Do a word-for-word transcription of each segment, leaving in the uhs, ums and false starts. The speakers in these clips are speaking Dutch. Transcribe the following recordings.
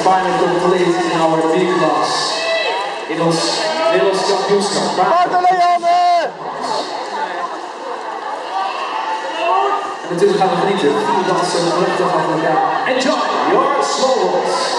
finally complete in our B class. In ons Nederlands kampioenschap. En natuurlijk gaan we genieten. Vier dansen rustig achter elkaar. Enjoy your slow waltz.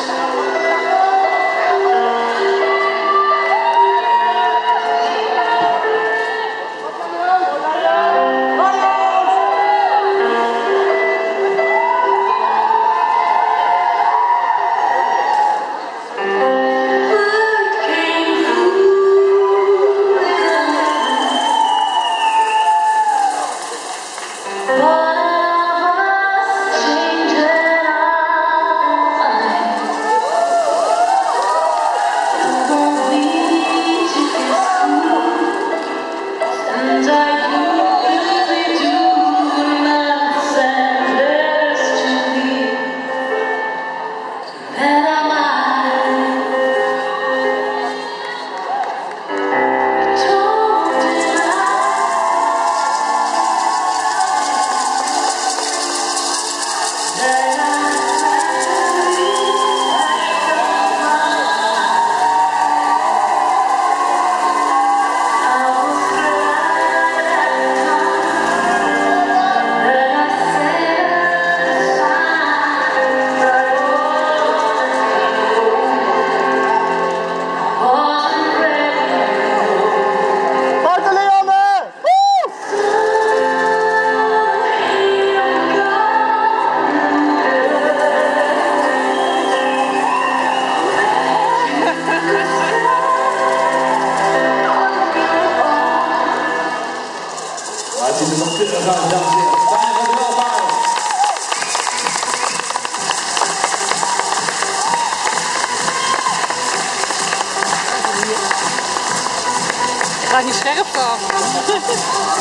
Het ziet er nog keurig uit, dames en heren. Fijn dat u wel waren. Ik ga niet scherp komen.